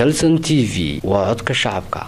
كلسن تي في وعدك شعبك.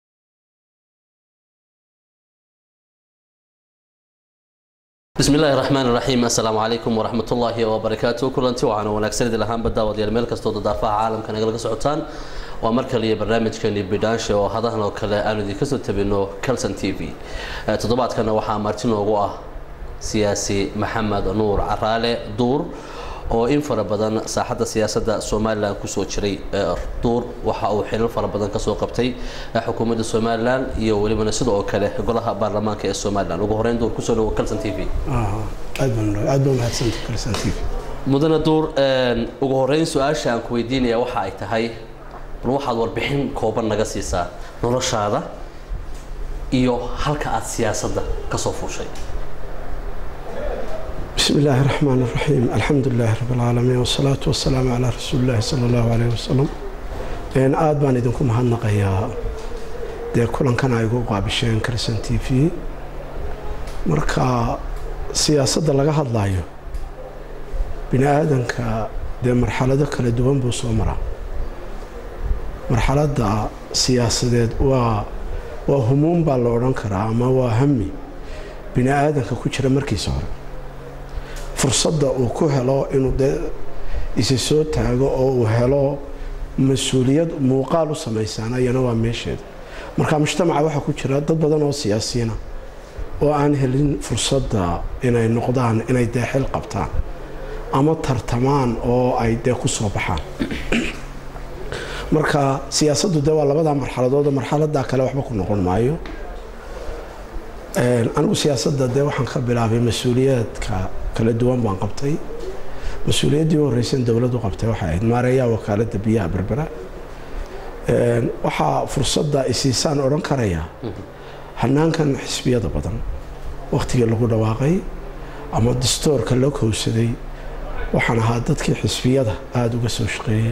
بسم الله الرحمن الرحيم. السلام عليكم ورحمة الله وبركاته. كلنتي وعنا ونكسرد لهم بدأ ديال ملك استود دافع عالم كان يقلق سعوتان ومركلي برنامج كان بدانش وهذا هنا وكلا أنا دي كسر تبينه كلسن تي في. تضبط كان وحى مارتين وقوة سياسي محمد نور عرالة دور oo in fara badan saaxadda siyaasadda Soomaaliland ku soo jiray door waxa uu xilal fara badan ka soo qabtay xukuumadda Soomaaliland iyo waliba sidoo kale golaha baarlamaanka ee Soomaaliland ugu horeyn door ku soo dhaw Kalsan TV aad baan mahadsan Kalsan TV mudana door ugu horeyn su'aasha aan ku weydiinaya waxa ay tahay waxaad warbixin kooban naga siisaa noloshaada iyo halka aad siyaasadda ka soo fuushay. بسم الله الرحمن الرحيم الحمد لله رب العالمين والصلاة والسلام على رسول الله صلى الله عليه وسلم إن آدمان إذنكم هالنقيا ده كلن كان يقول قابشين كرسن تي في مركا سياسة لقى هاللايو بني آدم ك ده مرحلة ده كلا دوام بوسومرا مرحلة ده سياسة ده وهموم بالوران كرامة وهمي بني آدم كوتشر مركي صار فرصة وكهلا إنه ده يسوي تاجو أو هلا مسؤولية مقالو سميسانا ينوع مشهد مركا مجتمع واحد كتير ضد بدن وسياسيين وأن هلين فرصة إن النقدان إن يدخل قبطان أما ترتمان أو أيدي كسبحان مركا سياسة الدولة بدأ مرحلة ده كلا واحد بكون نقول معيو أنا سياسة ده وحن خبرها بمسؤوليات كلا دوام بانقبتي مسؤولية دي ورئيس الدولة وقبتي واحد ماريا وكالة بيئة بربرة وحا فرصة ده إسيسان أوران كاريا هنان كان حسبية ده بدن وقت يلقوا دواقي أما الدستور كلوك هو سدي وحنا هادتك حسبية ده هادو قسوشقي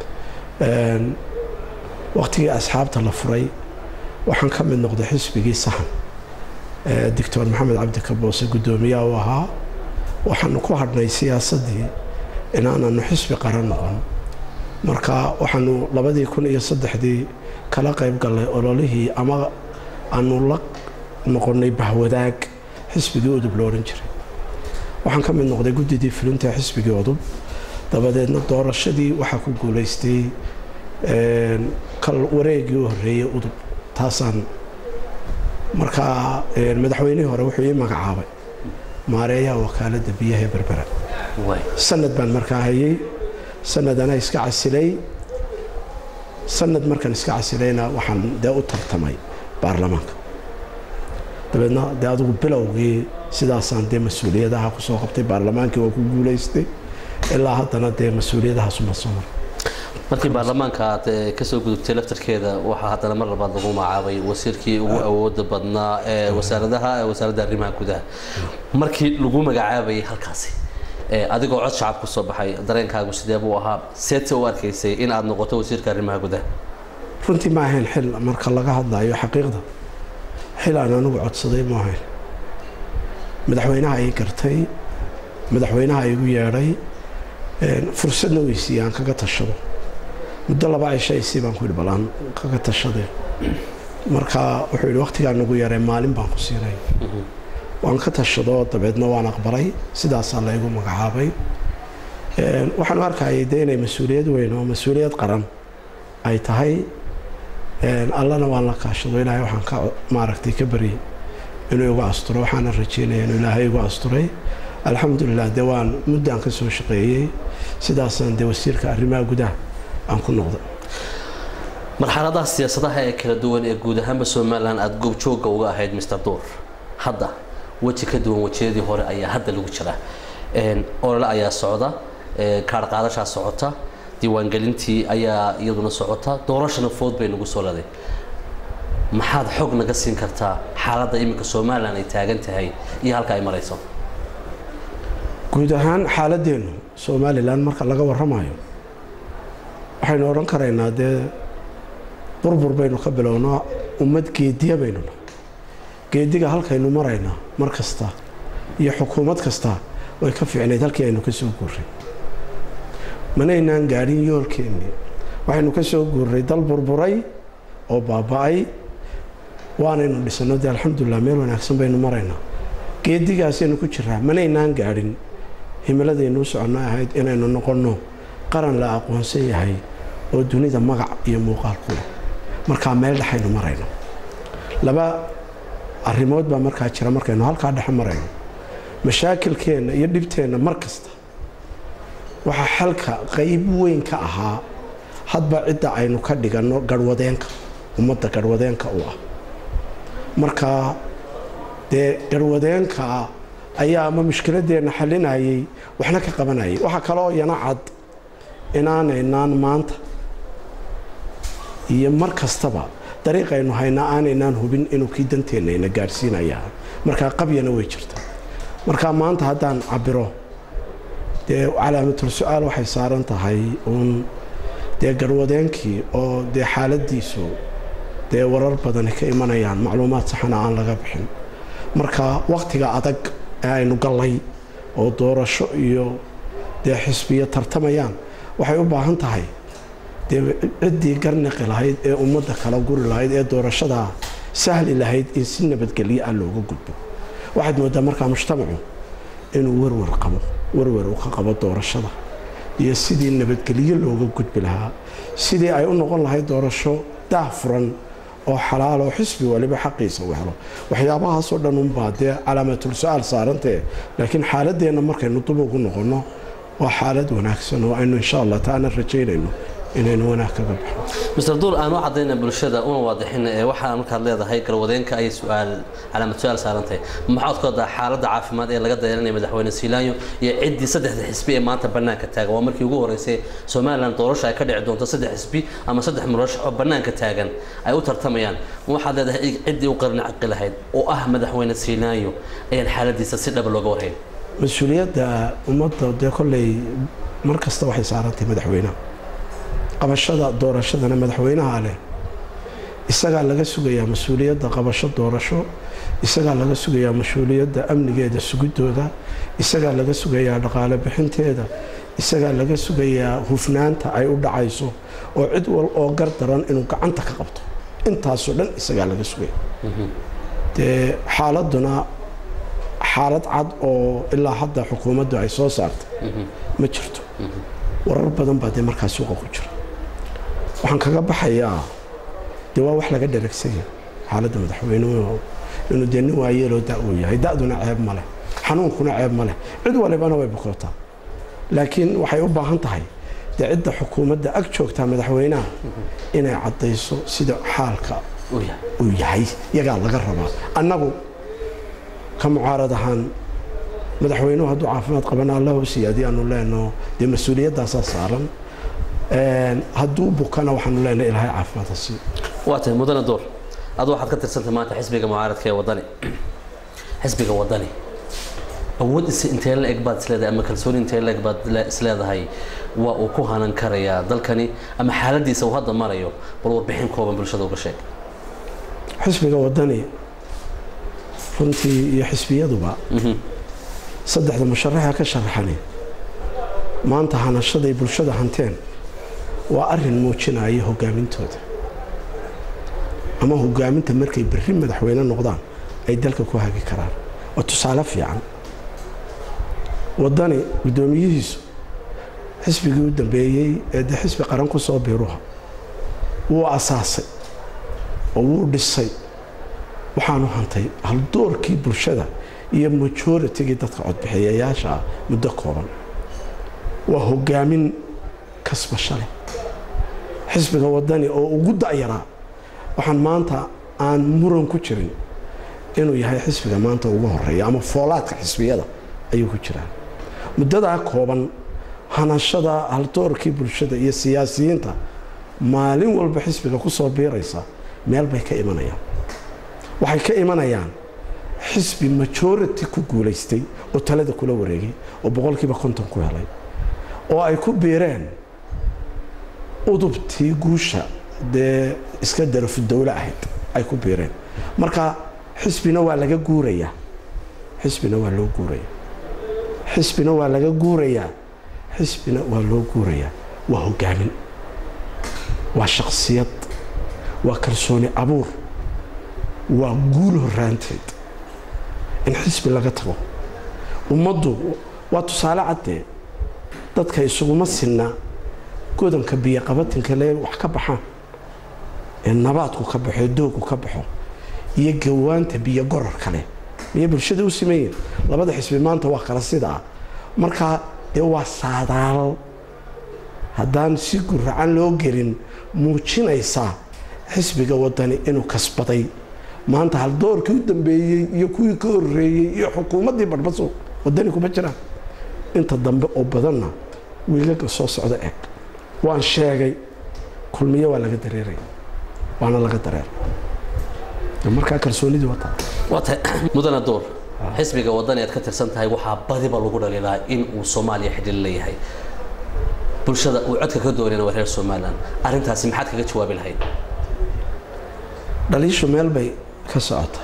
وقت أصحاب تلفري وحن كم من نقد حسبي صحن الدكتور محمد عبد كبوس قدومية وها وحن كوهرنا سياسة إن أنا نحس بقرار نقول مركا وحن لبدي يكون يصدق دي كلا قيب قال له أما أنو لك نقول نبه وداك حسب جود بلورنجري وحن كم من نقد جود دي فلنت حسب جودب لبدي الدور الشدي وحكوا جوليستي كل وريج يهري ودب تاسان مركا المدحويني هو روحي مقعابي ماريا وكالة بيئة بربرة سند بان مركا هي سند أنا إسكع السلي سند مركا إسكع السلينا وحن دا أطرتمي بارلمانك دبنا دا أدو بلوغي سيداسان دي مسؤولية دا هاكو سوقبتي بارلمانك وكو جوليستي إلا هاتنا دي مسؤولية دا هاسو مصمر markii baarlamaanka aad ka soo gudubtay laftarkeeda waxa hadana mar labaad lagu magacaabay wasiirkii ugu awoodda badnaa ee wasaaradda arrimaha gudaha markii lagu magacaabay halkaasi adigoo cod shacab ku soo baxay dareenkaagu sidee buu ahaa seete u arkaysay in aad noqoto wasiirka arrimaha gudaha runtii ma ahayn xil marka laga hadlayo xaqiiqda xil aan anigu codsaday ma ahayn madaxweynaha ay gartay madaxweynaha ay ugu yeedhay fursadna weysiiyaan kaga tashado muddo laba ay shay baan ku balan kaga tashaday marka wuxuu yiri waqtiga nagu yaray maalin baan ku siiray waan ka tashado dabeedna waan aqbalay sidaas la igu magacaabay waxaan arkayay inay mas'uuliyad weyn oo mas'uuliyad qaran ay tahay allana waan la kaashado ilaahay waxaan ka maaragtay ka bari inuu igu asturo waxaan rajaynayaa inuu ilaahay igu asturay alxamdulillah dawaan muddo aan ka soo shaqeeyay sidaasaan de wasiirka arrimaha gudaha aan ku noqday marxaladaha siyaasadaha ee kala duwan ee guud ahaan Soomaaliland aad goob jooga uga ahayd Mr. Door hadda waji ka duwan wajiyadii hore ayaa hadda lagu jira oo la ayaa socda kaar qaadasha socota diiwaangelintii ayaa iyaduna socota doorashada food bay nagu soo laday maxaad xog naga siin kartaa xaaladda imika Soomaaliland ay taagan tahay iyo halka ay marayso guud ahaan xaaladeenu Soomaaliland marka laga warramayo waxaynu oran karaynaa de burbur baynu ka bilownaa ummad geediya baynu geediga halkaynu maraynaa markasta iyo xukuumad kasta way ka fiicnayd halkii aynu ka soo guuray mana inaan gaarin yoolkeennii waxaynu ka soo guuray dal burburay oo baaba'ay waanaynu dhisano dee alxamdulilah meel wanaagsan baynu maraynaa geedigaasaynu ku jiraa manaynaan gaadhin himiladaynu soconno ahayd inaynu noqonno qaran la aqoonsan yahay oo dunida magac iyo muuqaal ku leh markaa meel dhexaynu marayno laba arrimood baa markaa jira markaynu halkaa dhexe marayno mashaakilkeenna iyo dhibteenna mar kasta waxaa xalka qayb weyn ka ahaa hadba cidda aynu ka dhiganno garhwadeenka ummadda garhwadeenka u ah markaa dee garhwadeenka ayaa ama mushkiladeenna xalinayay waxna ka qabanayay waxaa kaloo yana cad inaanaynaan maanta iyo mar kastaba dariiqaynu haynaa aanaynaan hubin inuu kii danteennayna gaadhsiinayaa markaa qabyana way jirta markaa maanta haddaan cabiro dee calaamatul su-aal waxay saaran tahay uun dee garhwadeenkii oo dee xaaladiisu dee warar badani ka imanayaan macluumaad saxana aan laga bixin marka wakhtiga adag ee aynu gallay oo doorasho iyo dee xisbiyo tartamayaan waxay u baahan tahay dee ciddii garnaqi lahayd ee ummadda kala guri lahayd ee doorashadaa sahli lahayd in si nabadgelyo ah looga gudbo waxaad mooddaa markaa mujtamacu inuu warwar uu ka qabo doorashada iyo sidii nabadgelyo looga gudbi lahaa sidii ay u noqon lahayd doorasho daahfuran oo xalaal oo xisbi waliba xaqiisa u helo waxyaabahaasoo dhan unbaa dee calaamatul su-aal saarantee laakiin xaaladeenna markaynu dub ugu noqonno waa xaalad wanaagsan oo aynu insha allah taana rajaynayno inaynu wanaag kaga baxno Mr. Duul aan u cadayna bulshada una waadixin ee waxa markaad leedahay garwadeenka ay calaamad su-aal saarantay maxaad ku wadaa xaaladda caafimaad ee laga dayranaya madaxweyne Siilaanyo iyo ciddii saddexda xisbi ee maanta bannaanka taagan waa markii ugu horeysay Soomaaliland doorasho ay ka dhici doonto saddex xisbi ama saddex murashax oo bannaanka taagan ay u tartamayaan waxaad leedahay ciddii u qarni caqli lahayd oo ah madaxweyne Siilaanyo ayaan xaaladiisa si dhab looga warhayn mas-uuliyadda ummadda dee kolley mar kasta waxay saarantay madaxweynaha qabashada doorashadana madaxweynaha leh isagaa laga sugayaa mas-uuliyadda qabasho doorasho isagaa laga sugayaa mas-uuliyadda amnigeeda sugidooda isagaa laga sugayaa dhaqaale bixinteeda isagaa laga sugayaa hufnaanta ay u dhacayso oo cid wal oo gar daran inuu gacanta ka qabto intaasoo dhan isagaa laga sugaya dee xaaladuna xaalad cad oo ilaa hadda xukuumaddu ay soo saartay ma jirto warar badan baa dee markaa suuqa ku jira waxaan kaga baxayaa dee waa wax laga dharagsanyahay xaaladda madaxweynuhu inuu dee nin waayeeloo da uu yahay da'duna ceeb ma leh xanuunkuna ceeb ma leh cid walibana way bukootaa laakiin waxay u baahan tahay dee cidda xukuumadda ag joogtaa madaxweynaha inay caddayso sida xaalka uu yahay iyagaa laga rabaa annagu ka mucaarad ahaan madaxweynuhu hadduu caafimaad qabana alla hoosiya haddii aanu leenno dee mas-uuliyaddaasaa saaran hadduu bukana waxaanu leenahay ilaahay caafimaad ha sii waa tahay mudane Duul adoo waxaad ka tirsantay maanta xisbiga mucaaradka ee wadani xisbiga wadani awood intee la eg baad isleedahay ama kalsooni intee la eg baad isleedahay waa uu ku hanan karayaa dalkani ama xaaladiisa uu hadda marayo bal warbixin kooban bulshada uga sheeg xisbiga wadani runtii iyo xisbiyaduba saddexda musharaxa ka sharaxani maanta hanashaday bulshada hanteen waa arrin muujinaya hogaamintooda ama hogaaminta markay berri madaxweyne noqdaan ay dalka ku hagi karaan waa tusaale fiican wadani guddoomiyihiisu xisbigii u dambeeyey ee dee xisbi qaran ku soo biiruha wuu asaasay oo wuu dhisay waxaanu hantay haldoorkii bulshada iyo majoritigii dadka codbixiyayaasha muddo kooban waa hogaamin kasbasho leh xisbiga wadani oo ugu da'yaraa waxaan maanta aan muran ku jirin inuu yahay xisbiga maanta ugu horeeya ama foolaadka xisbiyada ayuu ku jiraa muddadaa kooban hanashada haldoorkii bulshada iyo siyaasiyiinta maalin walba xisbiga ku soo biiraysa meel bay ka imanayaan waxay ka imanayaan xisbi majority ku guulaystay oo talada kula wareegay oo boqolkiiba 50 ku helay oo ay ku biireen udubtii guusha dee iska darafo dawla ahayd ay ku biireen marka xisbina waa laga guurayaa xisbina waa loo guurayaa xisbina waa laga guurayaa xisbina waa loo guurayaa waa hogaamin وشخصيات وكرسوني أبور وقوله رانتد إن حسب لقطه ومضوا وتصالع عده dadka isugu masina godanka biyo qabatinka leey wax ka baxaan in nabaadku ka baxo doogku ka baxo iyo gawaanta biyo gorar kale iyo bulshada u sameeyeen labada xisbi maanta waa kala sida marka ee waa saadaal haddaan si guraan loo gelin muujinaysa xisbiga wadani inuu kasbaday maanta hal doorkii u dambeeyay iyo kuwii ka horeeyay iyo xukuumadii badbaso wadani kuma jiraan inta dambe oo badanna wiilaga soo socda eeg waan sheegay kulmiye waa laga dareeray waana laga dareer marka kalsoonidii wata mudana door xisbiga wadani aad ka tirsan tahay waxa badiba lagu dhaliilaa in uu Soomaaliya xidil leeyahay bulshada uu codka ka doonayna waa reer Soomaaliland arintaasi maxaad kaga jawaabi lahayd dhaliisho meel bay ka socotaa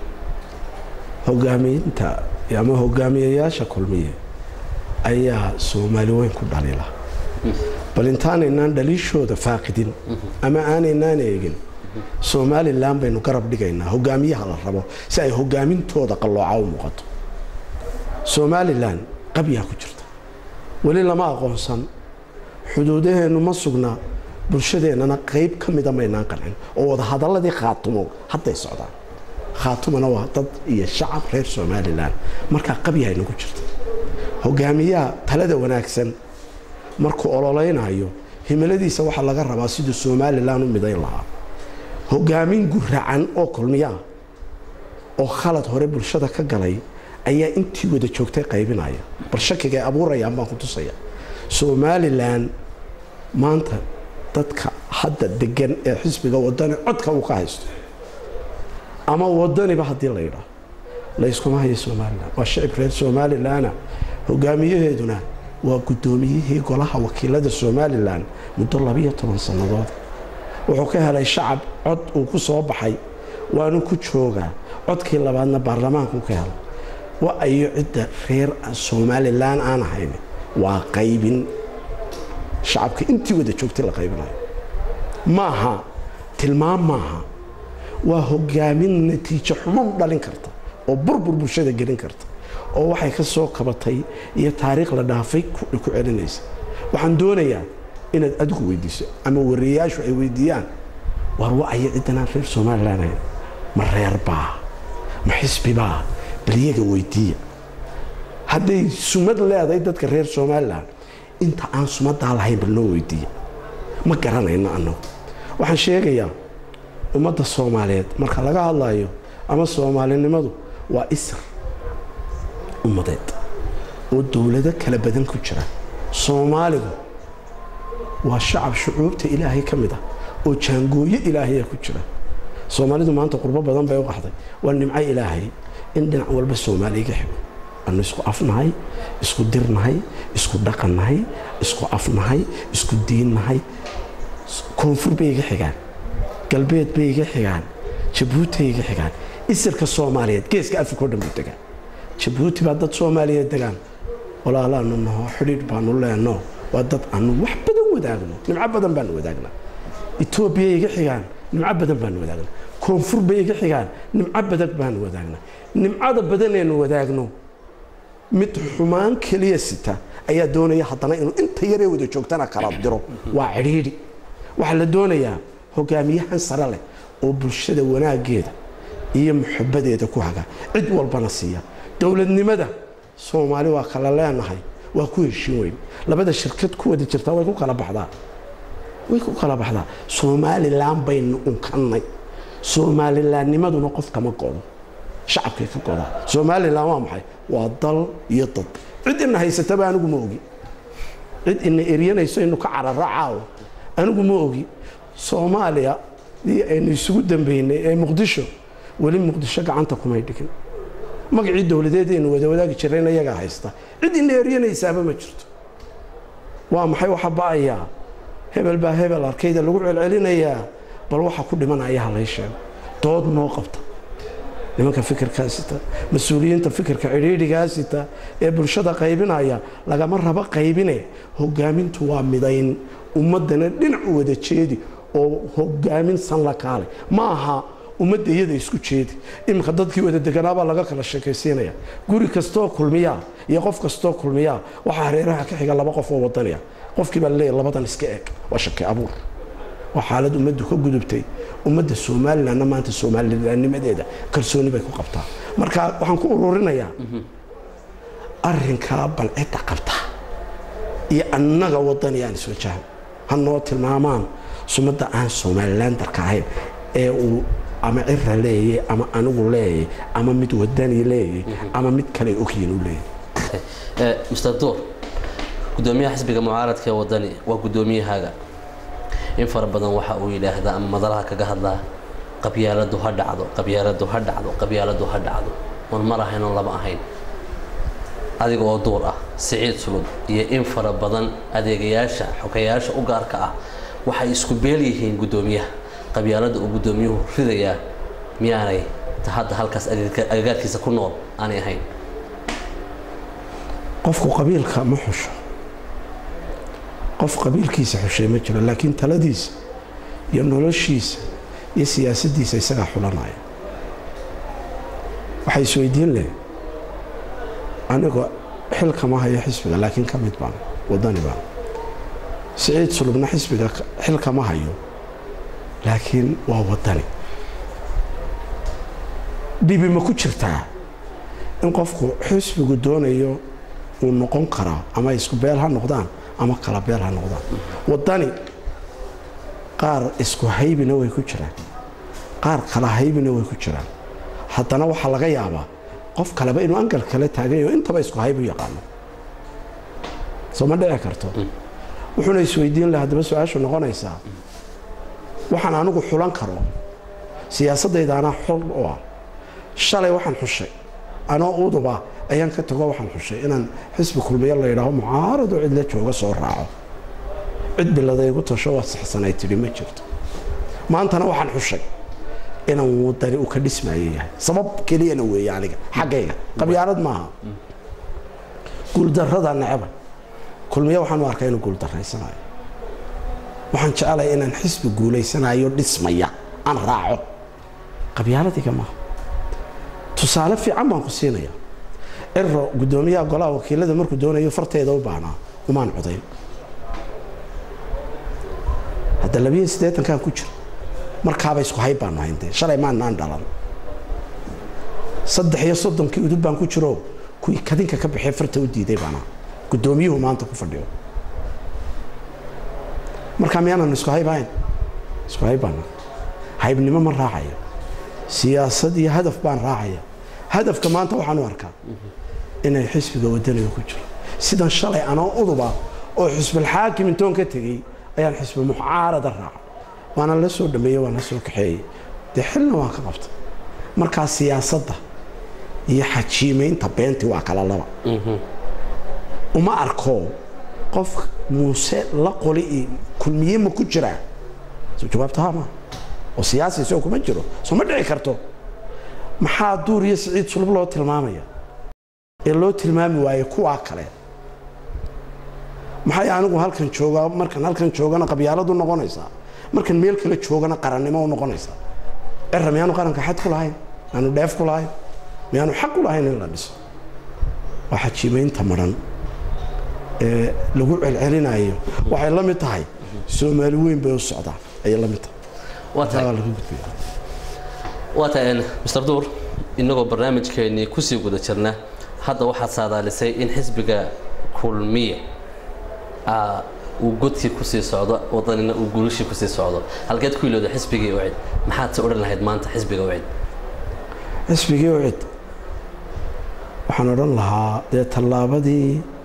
hogaamiinta ama hogaamiyayaasha kulmiye ayaa Soomaali weyn ku dhaliila bal intaanaynan dhaliishooda faaqidin ama aanaynan eegin Soomaaliland baynu garab dhigaynaa hogaamiyaha la rabo si ay hogaamintooda qalooca u muuqato Soomaaliland qabyaha ku jirta wali lama aqoonsan xuduudaheenu ma sugna bulshadeennana qayb ka mid ah maynaan qancin oo wada hadaladii Khaatumo hadday socdaan Khaatumana waa dad iyo shacab reer Soomaaliland marka qabyaha inagu jirta hogaamiyaha talada wanaagsan markuu ololeynayo himiladiisa waxa laga rabaa sidoo Soomaaliland u midayn lahaa hogaamin guracan oo kulmiya oo khalad hore bulshada ka galay ayaa intii wada joogtay qaybinaya barshakiga abuurayaan baan ku tusaya Soomaaliland maanta dadka hadda degan ee xisbiga wadani codka uu ka haysto ama wadani ba hadii la yiraahdo la isku ma hayo Soomaaliland waa shacab reer Soomaaliland hogaamiyaheeduna waa gudoomiyihii golaha wakiilada Soomaaliland muddo 12 sanadood wuxuu ka helay shacab cod uu ku soo baxay waanu ku joogaa codkii labaadna baarlamaanku ka helay waa ayo cidda reer Soomaaliland aan ahayn waa qaybin shacabka intii wada joogtay la qaybinayo maaha tilmaam maaha waa hogaamin natiijo xumo dhalin karta oo burbur bulshada gelin karta oo waxay ka soo kabatay iyo taariikh la dhaafay ku celinaysa waxaan doonayaa inaad adigu weydiiso ama wariyaashu ay weydiiyaan war waa cidana reer Soomaaliland ma reer baa ma xisbi baa baliyaga weydiiya hadday sumad leedahay dadka reer Soomaaliland inta aan sumada lahayn bal loo weydiiya ma garanayno annagu waxaan sheegayaa ummadda Soomaaliyeed marka laga hadlayo ama Soomaalinimadu waa isr ummadeed oo dawlado kala badan ku jira Soomaalidu waa shacab shucuubta Ilaahay kamid ah oo jaangooyo Ilaahay ku jira Soomaalidu maanta qurbo badan bay u qaxday waa nimco Ilaahay in dhinac walba Soomaaliga xigo أنا إسكو أفناي إسكو درناي إسكو دقناي إسكو أفناي إسكو ديناي كونفور بيجي حجان قلبيت بيجي حجان جبوتي بيجي حجان إسر كالصومالية كيس كألف كودم بتجان جبوتي بعد الصومالية تجان ولا لا إنه حرير بانو لا إنه وضد أنه وحبدا وداعنا نمعبدا بانو وداعنا إثيوبيا يجي حجان نمعبدا بانو وداعنا كونفور بيجي حجان نمعبدا بانو وداعنا نمعبدا بدنا إنه وداعنا mid xumaan kaliya sita ayaa doonaya hadana inuu inta yare wada joogtana kala diro waa xiriiri waxa la doonayaa hogaamiyahan sare leh oo bulshada wanaageeda iyo muxabbadeeda ku haga cid walbana siiya dawladnimada Soomaali waa kala leenahay waa ku heshiin weyn labada shirkad ku wada jirta way ku kala baxdaa Soomaaliland baynu u kannay Soomaalilandnimaduna qof kama qodo shacabka ka qoda Soomaaliland waa maxay waa dal iyo dad cid in haysata baan ugu moogi cid in eriyanayso inuu ka cararaaco anigu ma ogi Soomaaliya ay isugu dambeeyay ee Muqdisho wali Muqdisho gacanta kuma dhigin magacii dawladeedeen wadaagi jireen ayaga haysta cid in eriyanaysaaba ma jirto waa maxay waxa baaya hebel arkayda lagu celcelinayaa bal waxa ku dhimanaya halay sheego dood noo qabta nimanka fikirka sita mas'uuliyiinta fikirka ciriiriga sita ee bulshada qaybinaya laga ma raba qaybine hogaamintu waa midayn ummadana dhinac wada jeedi oo hogaamin san la kaalay ma aha ummadda iyada isku jeedi imka dadkii wada deganaaba laga kala sheekaysiinaya guri kastoo kulmiya iyo qof kastoo kulmiya waxa hareeraha ka xiga laba qof oo wadaniya qofkii baa leeyahay labadan iska eeg waa shaki abuur waa xaalad ummaddu ka gudubtay ummadda Soomaaliland maanta Soomaalilandnimadeeda kalsooni bay ku qabtaa marka waxaan ku ururinayaa arrinka bal cid qabta iyo annaga wadaniyaan soo jahan hanoo tilmaamaan sumadda aan Soomaaliland darka ahayn ee uu ama cirra leeyahay ama anigu leeyahay ama mid wadani leeyahay ama mid kale ogyiin u leeyahay Mr. Door gudoomiyaha xisbiga mucaaradka ee wadani waa gudoomiyahaaga in fara badan waxa uu yiraahdaa ama madalaha kaga hadlaa qabyaaladu ha dhacdo qabyaaladu ha dhacdo qabyaaladu ha dhacdo mar ahayno laba ahayn adiga oo Door ah Siciid Sulub iyo in fara badan adeegayaasha xogayaasha u gaarka ah waxay isku beeliyihiin gudoomiyaha qabyaalada uu gudoomiyuhu ridaya miyaanay hadda halkaas agagaarkiisa ku nool aanay ahayn qofku qabiilka ma xusho qof qabiilkiisa xushay ma jiro laakiin taladiisa iyo noloshiisa iyo siyaasaddiisa isaga xulanaya waxay soo weydiin leh aniga xilka ma hayo xisbiga laakiin ka mid baan wadani baan Siciid Sulubna xisbiga xilka ma hayo laakiin waa wadani dibi ma ku jirtaa in qofku xisbigu doonayo uu noqon kara ama isku beel ha noqdaan ama kala beel ha noqdaan wadani qaar isku haybina way ku jiraan qaar kala haybina way ku jiraan haddana waxa laga yaabaa qof kaleba inuu angal kale taagayo intaba isku hayb u yaqaano soo ma dhici karto wuxuuna isweydiin lahaa hadaba su'aashu noqonaysaa waxaan anigu xulan karo siyaasadayda ana xul oo shalay waxaan xushay ana uuduba ayaan ka tago waxaan xushay inaan xisbi kulmiye la yiraahdo mucaarad oo cid la jooga soo raaco cid biladay ugu tasho wax saxsanay tiri ma jirto maantana waxaan xushay inaan wadani u ka dhismaayay sabab kaliya la weeyay aniga xaqayga qabyaalad maaha guul darrada nacaba kulmiye waxaan u arkay inuu guul darraysanayo waxaan jecelahay inaan xisbi guuleysanayo dhismaya aan raaco qabyaaladiga maaha tusaale fiican baan ku siinaya irro gudoomiyaha golaha wakiilada markuu doonayo farteeda u baahnaa umaan codayn hadda 28 kan ku jiro markaaba isku hayb baan hayntay shalay ma naan dhalan 33 kii udub baan ku jiro kuwi kadinka ka bixay farta u diiday baana gudoomiyuhu maanta ku fadhiyo marka miyaan isku haybayn isku haybana haybnimo ma raacayo siyaasad iyo hadaf baan raacaya hadafka maanta waxaan u arkaa inay xisbiga wadaniga ku jiro sidan shalay ana uduba oo xisbil xaakim intoon ka tagay ayaan xisbi mucaarada raac waana la soo dhameeyay waana soo kaxeeyay xilna waan ka qabtay marka siyaasadda iyo xajiimeynta beenti waa kala laba uma arko qof muuse la qoli kulmiye ma ku jira soo jawaabtaha ma oo siyaasi soo kuma jiro soo ma dhici karto maxaa Door iyo Siciid Sulub loo tilmaamaya ee loo tilmaami waayo kuwa kale maxay anigu halkan jooga markan halkan joogana qabyaaladu noqonaysa markan meel kale joogana qarannimo u noqonaysa eramiyaanu qaranka xad ku lahayn aanu dheef ku lahayn miyaanu xaq u lahayn in la dhiso waxa jiimeynta maran ee lagu celcelinayo waxay la mid tahay Soomaali weyn bay u socdaan ay la mid tahay واتن مستر دور إنه برنامج كأني كوسي وجود شرنا هذا واحد صار لسي إن حزبك كل مية وجود في كوسي صعدة وطننا وجودش كوسي صعدة هل قد كل هذا حزبك يوعد ما حد تقول لنا هاد ما أنت حزبك يوعد حزبك يوعد وحنرن لها طلابة دي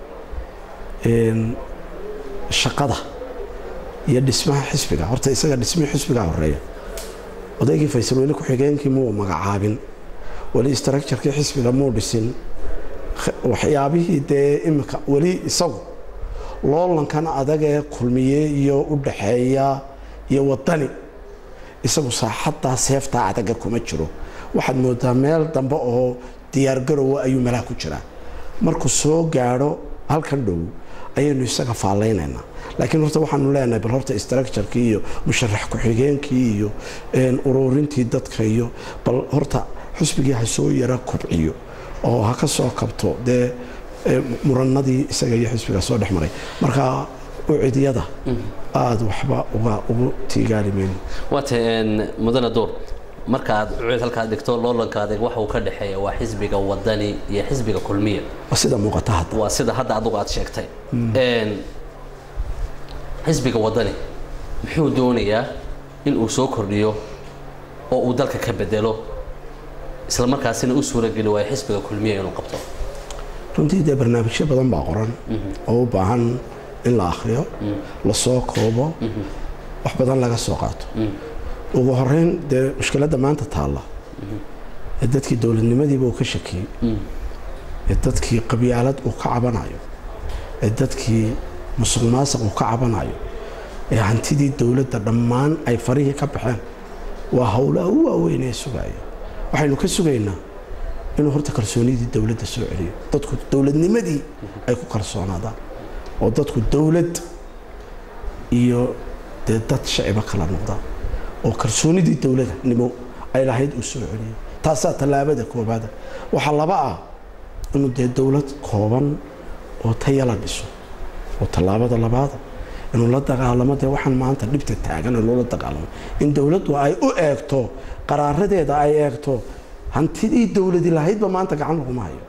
الشقادة يد اسمها حزبك هرت يسقى اسمه حزبك هالرية ودايقي فيصلوا لك وحجانكي مو مقعابين ولي استراكشر كي حزبك مو بسن وحيابيه ده إمك ولي يسوي لولا كان أداجي كلمية يو ودحية يو وطني يسوي صحة سيفتا أداجي كومتشرو واحد متمل دنبقه ديار جرو أيو ملاك وشرا مركز سو جارو هالكندو ayaynu isaga faalaynayna laakiin horta waxaanu leenahay bal horta structure-kii iyo musharax ku-xigeenkii iyo ururintii dadka iyo bal horta xisbigii ha soo yara kubciyo oo ha ka soo kabto dee muranadii isaga iyo xisbiga soo dhex maray marka ucidiyada aad waxba ugu tiigaalimeyn waata mudana door markaad ucid halkaa dhigto loolankaada waxa uu ka dhaxeeya waa xisbiga wadani iyo xisbiga kulmiye sida muuqata hadda waa sida hadda adigu aad sheegtay xisbiga wadani muxuu doonayaa in uu soo kordhiyo oo uu dalka ka bedelo isla markaasina u suurageli waayo xisbiga kulmiye inuu qabto runtii dee barnaamijyo badan baa qoran oo u baahan in la akhriyo la soo koobo wax badan laga soo qaato ugu horeyn dee mushkiladda maanta taalla ee dadkii dowladnimadiiba uu ka shakiyey ee dadkii qabyaalad uu ka cabanayo ee dadkii musuq maasuq uu ka cabanayo ee hantidii dowladda dhammaan ay farihii ka baxeen waa howlaha u waaweyn ee sugaya waxaynu ka sugaynaa inuu horta kalsoonidii dowladda soo celiyo dadku dowladnimadii ay ku kalsoonaadaan oo dadku dowlad iyo dee dad shacib kala noqdaan oo kalsoonidii dowladnimo ay lahayd uu soo celiyo taasaa tallaabada koobaad waxa laba ah inuu dee dowlad kooban oo tayo la dhiso oo tallaabada labaad inuu la dagaalamo dee waxaan maanta dhibta taagan oo loola dagaalamo in dowladdu ay u eegto qaraaradeeda ay eegto hantidii dowladii lahaydba maanta gacan laguma hayo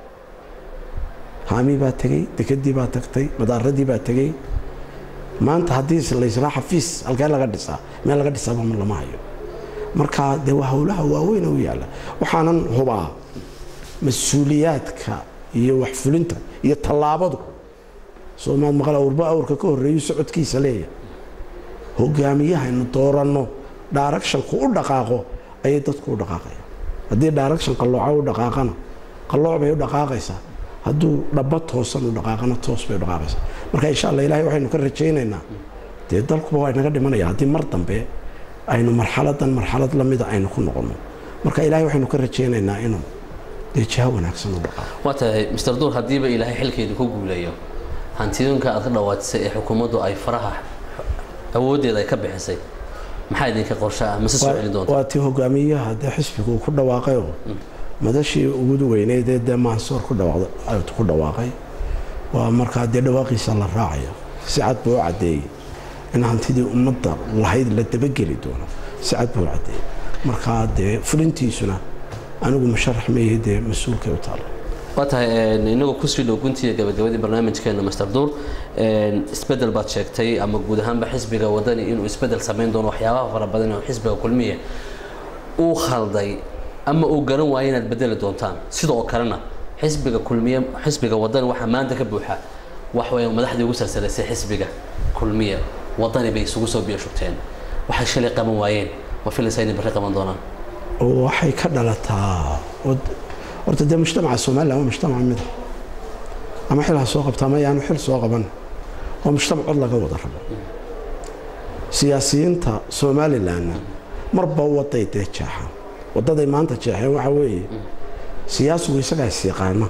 haami baa tegey dekadii baa tagtay madaaradii baa tegey maanta haddii laysraa xafiis halkee laga dhisaa meel laga dhisaaba lama hayo marka dee waa howlaha waaweyn u yaalla waxaanan hubaa mas-uuliyaadka iyo wax fulinta iyo tallaabadu soomaad maqal awrba awrka ka horreeyu socodkiisa leeyahay hogaamiyahaynu dooranno directionku u dhaqaaqo ayay dadku u dhaqaaqayaan haddii direction qallooca u dhaqaaqana qallooc bay u dhaqaaqaysaa hadduu dhaba toosan u dhaqaaqana toos bay u dhaqaaqaysaa marka insha allah ilaahay waxaynu ka rajaynaynaa dee dalkuba waa inaga dhimanaya haddii mar dambe aynu marxalad la mida aynu ku noqonno marka ilaahay waxaynu ka rajaynaynaa inuu dee jiha wanaagsan u dhaqaaqo waa tahay Mr. Duur hadiiba ilaahay xilkeedu ku guuleeyo hantidunka aad ka dhawaatisay ee xukuumaddu ay faraha awoodeeda ay ka bixisay maxaa idinka qorshaa ma soo celin doontaa waa tii hogaamiyaha dee xisbigu ku dhawaaqay oo madashii ugu weyneyd ee Mansoor ku dhawaaqay waa markaa dee dhawaaqiisa la raacayo si cad buu cadeeyay in hantidii ummadda lahayd la dabageli doono si cad buu cadeeyay markaa dee fulintiisuna anigu musharax ma yahay dee mas'uulka u taala watahay inagu ku sii dhowguntii gabagabadii barnaamijkeena Mr. Duur isbedel baad sheegtay ama guud ahaanba xisbiga wadani inuu isbedel sameyn doono waxyaabaha fara badan oo xisbiga kulmiye uu khalday ama uu garan waayay inaad bedeli doontaan sidoo kalena xisbiga kulmiye xisbiga wadani waxa maanta ka buuxa wax weeye madaxdii ugu salsalaysay xisbiga kulmiye wadani bay isugu soo biishubteen waxa shalay qaban waayeen wa filisayni bari qaban doonaan waxay ka dhalataa horta dee mujtamaca Soomaaliya waa mujtamac mid ama xilha soo qabta ama yaanu xil soo qaban waa mujtamac cod laga wada rabo siyaasiyiinta Soomaaliland marba waday jeexaan wadaday maanta jeexeen waxa weeye siyaasigu isaga yaqaana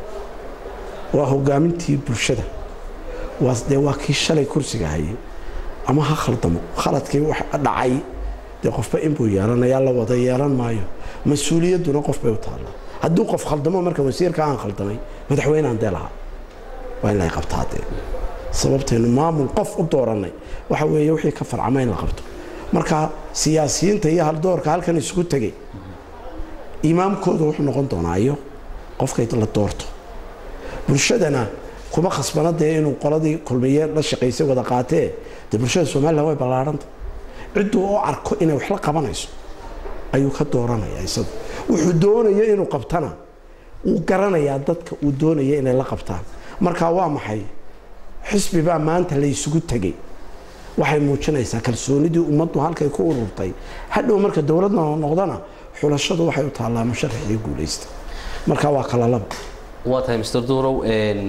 waa hogaamintii bulshada waa kii shalay kursiga hayay ama ha khaldamo khaladkii wax dhacay dee qofba inbuu yeelanayaa la wada yeelan maayo mas'uuliyaduna qof bay u taala hadduu qof khaldamo marka wasiirka aan khaldamay madaxweynahan dee lahaa waa in la qabtaa dee sababteenu maamul qof u dooranay waxa weeye wixii ka farcamay in la qabto marka siyaasiyiinta iyo haldoorka halkan isugu tagay imaamkooda wuxuu noqon doonaa iyo qofka la doorto bulshadana kuma khasbana dee inuu qoladii kulmiye la shaqaysay wada qaatee dee bulshada Soomaaliya way ballaaranta ciduu oo arko inay wax la qabanayso ayuu ka dooranayaa isagu wuxuu doonayo inuu qabtana uu garanayaa dadka uu doonayo inay la qabtaan marka waa maxay xisbi baa maanta la isugu tagay waxay muujinaysaa kalsoonidii ummaddu halkay ku ururtay hadhow marka dawladna noqdana xulashadu waxay u taalaa musharaxii guuleystay marka waa kala laba waa tahay Mr. Duurow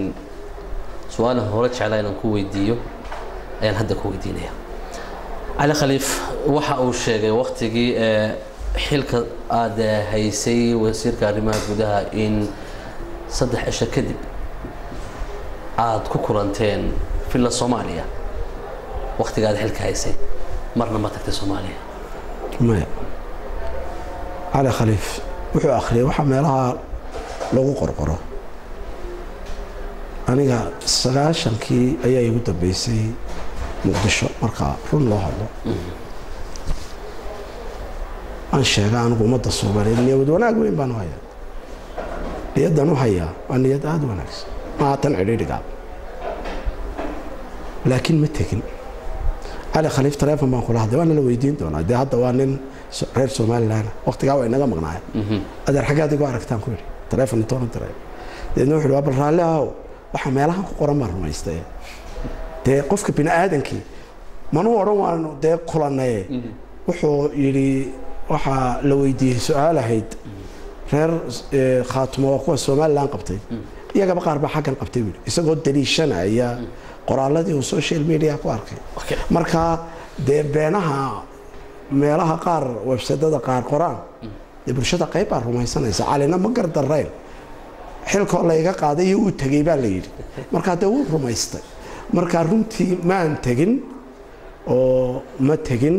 su'aal hore jeclaa inaan ku weydiiyo ayaan hadda ku weydiinaya علي خليف waxa uu sheegay waqtigii xilka aad haysay wasiirka arrimaha gudaha in 3 cisho kadib aad ku kulanteen في الصومالية وقت قاعد حلك هايسي مرنا ما تكتي صوماليا ما على خليف وحو أخري وحملها لو قرقره أنا سغاشنكي أيا يقول بيسي مقدشة مركا رون الله الله أنا شجع أنا قومت الصومالي اللي يودونا قوين بانوهايا يدنا هيا أنا يد هذا وناس ما تنعلي رجال لكن متكن على خليف طريقة ما نقول هذا وأنا لو يدين دونا ده هذا وأنا غير صومالي لنا وقت جاوا إننا مقنعين هذا الحاجات دي قارك تام كوري طريقة نتون طريقة لأنه حلو أبر رالها وحملها قرن مرة ما يستوي ده قفك بين آدمكي ما نو روان ده كلنا وحو يلي وحا لو يدي سؤال هيد reer khaatimo waa kuwa Soomaaliland qabtay iyaga qaar ba xaqan qabtay wiil isagoo daliishanaya qoraaladii uu social media ku arkay marka beenaha meelaha qaar website-da qaar qoraan bulshada qayb ah rumaysanaysa calina ma gardareen xilka la iga qaaday uu tagay baa la yiri marka uu rumaystay marka runtii ma aan tagin oo ma tagin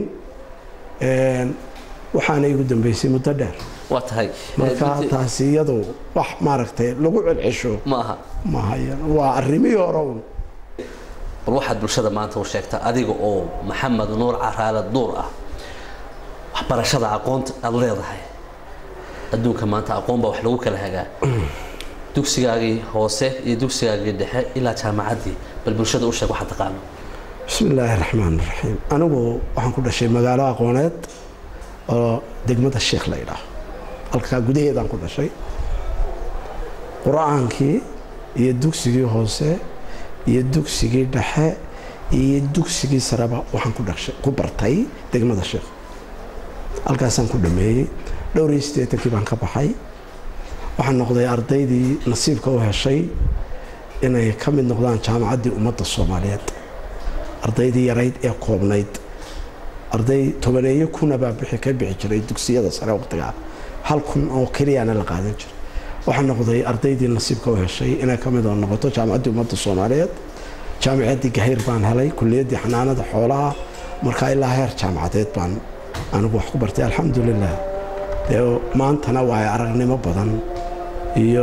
waxaana igu dambeysay muddo dheer واتهاي marka taasi iyadu wax maaragtay lagu cilcisho ma hayan waa arrimii hore waxaad bulshada maanta u sheegtaa adiga oo maxamed nuur caraale duur ah waxbarashada aqoonta aad leedahay adduunka maanta aqoon baa wax lagu kala hagaa dugsigaagii hoose iyo dugsigaagii dhexe ilaa jaamacadii bal bulshada u sheeg waxa taqaano bismillaahir rahmaanir rahiim anigu waxaan ku dhashay magaalo aqooneed oo degmada Sheekh la yiraahdo halka gudaheedaan ku dhashay quraankii iyo dugsigii hoose iyo dugsigii dhexe iyo dugsigii saraba waxaan ku dhashay ku bartay degmada Sheekh halkaasaan ku dhameeyay dhowr iyo 80 baan ka baxay waxaan noqday ardaydii nasiibka u heshay inay ka mid noqdaan jaamacaddii ummadda Soomaaliyeed ardaydii yarayd ee koobnayd arday tobaneeyo kuna baa bixi ka bixi jiray dugsiyada sare waqtiga hal kun oo kaliyaana la qaadan jiray waxaan noqday ardaydii nasiibka u heshay inay ka mid noqoto jaamacaddii ummadda Soomaaliyeed jaamacaddii Gahir baan helay kulliyadii xanaanada xoolaha marka ilaa heer jaamacadeed baan anigu wax ku bartay alxamdulillah maantana waa aragnimo badan iyo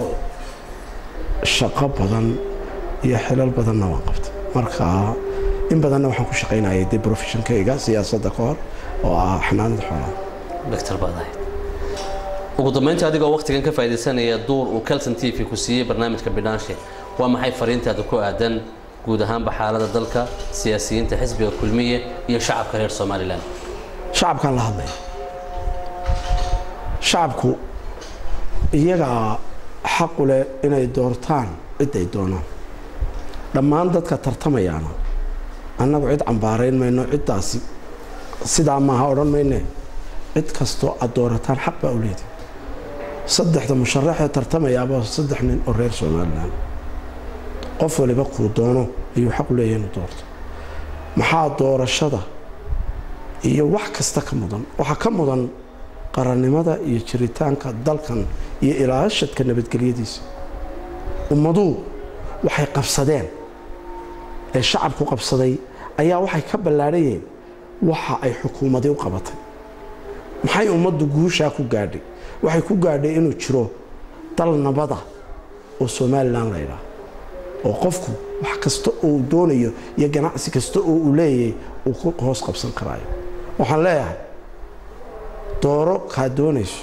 shaqo badan iyo xilal badanna waan qabtay marka in badanna waxaan ku shaqeynayay dib profession-kayga siyaasadda ka hor oo ah xanaanada xoolaha doctor baday ugu dambeyntii adigoo waqtigan ka faa'iideysanaya duur uu Kalson TV ku siiyay barnaamijka Bidaanshe waa maxay fariintaada ku aadan guud ahaan xaaladda dalka siyaasiyiinta xisbiga kulmiye iyo shacabka reer Soomaaliland shacabkan la hadlay shacabku iyaga xaq u leh inay doortaan cid ay doonaan dhammaan dadka tartamayana annagu cid cambaarayn mayno ciddaasi sidaa maaha odhan mayne cid kastoo aad doorataan xaq baa u leedahay saddexda musharaxee tartamayaaba 3 nin oo reer Soomaaliland qof waliba ku doono ayuu xaq u leeyahay inuu doorto maxaa doorashada iyo wax kasta ka mudan waxa ka mudan qarannimada iyo jiritaanka dalkan iyo ilaashadka nabadgelyadiisa ummadu waxay qabsadeen ee shacabku qabsaday ayaa waxay ka ballaarayeen waxa ay xukuumadii u qabatay maxay ummaddu guusha ku gaadhay waxay ku gaadhay inuu jiro dal nabada oo Soomaaliland la yiraahdo oo qofku wax kasta oo doonayo iyo ganacsi kasta oo uu leeyahay uu ku hoos qabsan karayo waxaan leeyahay dooro ka doonayso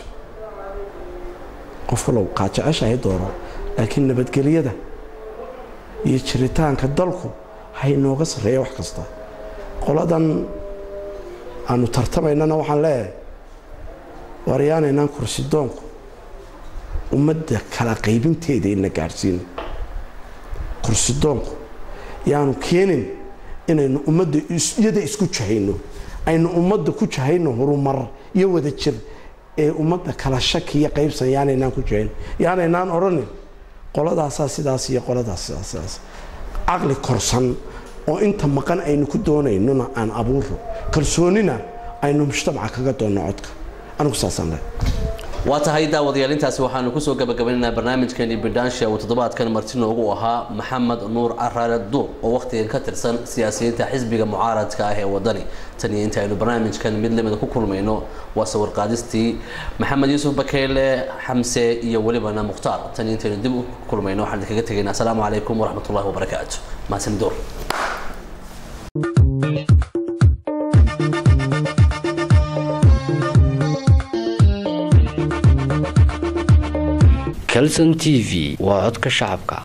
qofka loo qaacashay dooro laakiin nabadgelyada iyo jiritaanka dalku hay nooga sareeyo wax kasta qoladan aanu tartamaynana waxaan leeyahay waryaanayna kursi doonku ummadda kala qaybinteeda in la gaarsiin kursi doonku yaanu keenin inaynu ummadda iyada isku jahayno aynu ummadda ku jahayno horumar iyo wada jir ee ummadda kala shakiya qaybsan yaanaynaan ku jahayn yaanaynaan oranin qoladaas sidaas iyo qoladaas sidaas aqli korsan oo inta maqan aynu ku doonaynona aan abuuro kalsoonina aynu mujtamaca kaga doono codka anigu saasan leh واتهاي داوديال intaasi waxaanu ku soo gabagabeynaa barnaamijkeeni bidaansha oo toddobaadkan martino ugu ahaa Maxamed Nuur Caraale Duur oo waqtigan ka tirsan siyaasiyiinta xisbiga mucaaradka ah ee wadani tan iyo inta aynu barnaamijkan mid lamid ku kulmayno waa sawir qaadistii Maxamed Yuusuf Bakeele Xamse iyo walibana Mukhtaar tan iyo inta aynu dib u kulmayno waxaan kaga tageynaa assalaamu calaykum waraxmatullaahi wabarakaatuh maasan Duur كلسن تي في وعدك شعبك